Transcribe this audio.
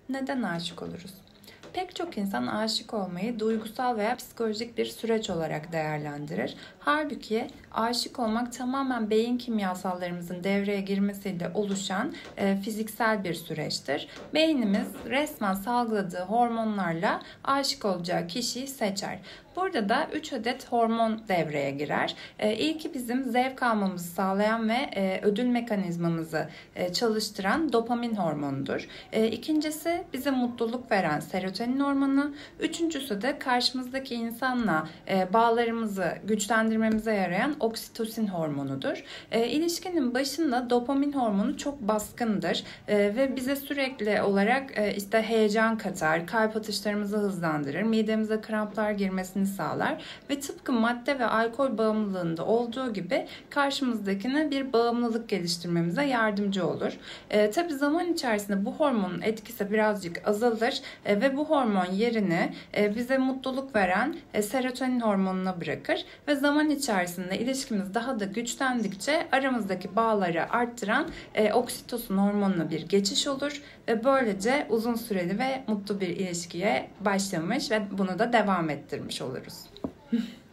Neden aşık oluruz? Pek çok insan aşık olmayı duygusal veya psikolojik bir süreç olarak değerlendirir. Halbuki aşık olmak tamamen beyin kimyasallarımızın devreye girmesiyle oluşan fiziksel bir süreçtir. Beynimiz resmen salgıladığı hormonlarla aşık olacağı kişiyi seçer. Burada da 3 adet hormon devreye girer. İlki bizim zevk almamızı sağlayan ve ödül mekanizmamızı çalıştıran dopamin hormonudur. İkincisi bize mutluluk veren serotonin hormonu. Üçüncüsü de karşımızdaki insanla bağlarımızı güçlendirmemize yarayan oksitosin hormonudur. İlişkinin başında dopamin hormonu çok baskındır ve bize sürekli olarak işte heyecan katar, kalp atışlarımızı hızlandırır, midemize kramplar girmesini sağlar ve tıpkı madde ve alkol bağımlılığında olduğu gibi karşımızdakine bir bağımlılık geliştirmemize yardımcı olur. Tabii zaman içerisinde bu hormonun etkisi birazcık azalır ve bu hormon yerini bize mutluluk veren serotonin hormonuna bırakır ve zaman içerisinde ilişkimiz daha da güçlendikçe aramızdaki bağları arttıran oksitosin hormonuna bir geçiş olur ve böylece uzun süreli ve mutlu bir ilişkiye başlamış ve bunu da devam ettirmiş oluruz.